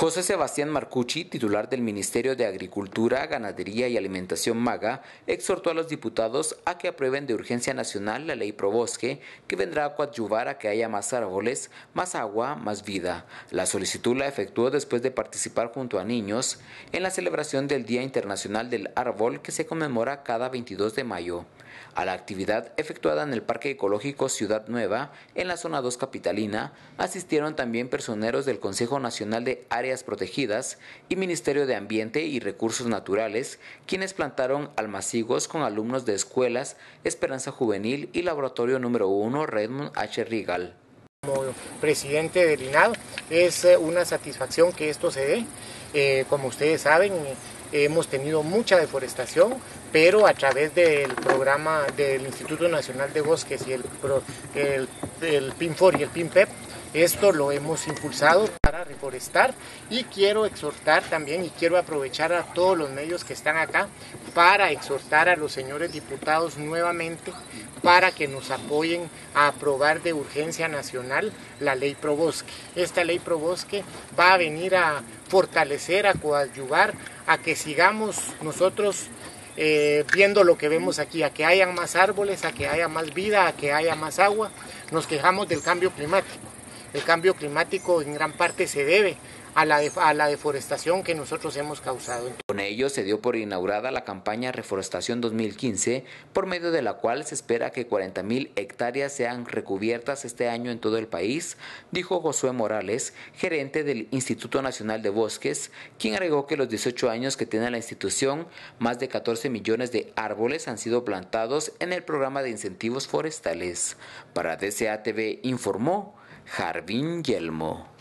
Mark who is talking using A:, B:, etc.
A: José Sebastián Marcucci, titular del Ministerio de Agricultura, Ganadería y Alimentación MAGA, exhortó a los diputados a que aprueben de urgencia nacional la ley Probosque, que vendrá a coadyuvar a que haya más árboles, más agua, más vida. La solicitud la efectuó después de participar junto a niños en la celebración del Día Internacional del Árbol, que se conmemora cada 22 de mayo. A la actividad efectuada en el Parque Ecológico Ciudad Nueva, en la zona 2 capitalina, asistieron también personeros del Consejo Nacional de Áreas Protegidas y Ministerio de Ambiente y Recursos Naturales, quienes plantaron almacigos con alumnos de escuelas Esperanza Juvenil y Laboratorio número 1 Redmond H. Rigal.
B: Como presidente del INADO, es una satisfacción que esto se dé. Como ustedes saben, hemos tenido mucha deforestación, pero a través del programa del Instituto Nacional de Bosques y el PINFOR y el PINPEP, esto lo hemos impulsado para reforestar, y quiero exhortar también y quiero aprovechar a todos los medios que están acá para exhortar a los señores diputados nuevamente para que nos apoyen a aprobar de urgencia nacional la ley Probosque. Esta ley Probosque va a venir a fortalecer, a coadyuvar, a que sigamos nosotros viendo lo que vemos aquí, a que haya más árboles, a que haya más vida, a que haya más agua. Nos quejamos del cambio climático. El cambio climático en gran parte se debe a la deforestación que nosotros hemos causado.
A: Con ello se dio por inaugurada la campaña Reforestación 2015, por medio de la cual se espera que 40,000 hectáreas sean recubiertas este año en todo el país, dijo Josué Morales, gerente del Instituto Nacional de Bosques, quien agregó que los 18 años que tiene la institución, más de 14 millones de árboles han sido plantados en el programa de incentivos forestales. Para DCA TV informó Jarvin Yelmo.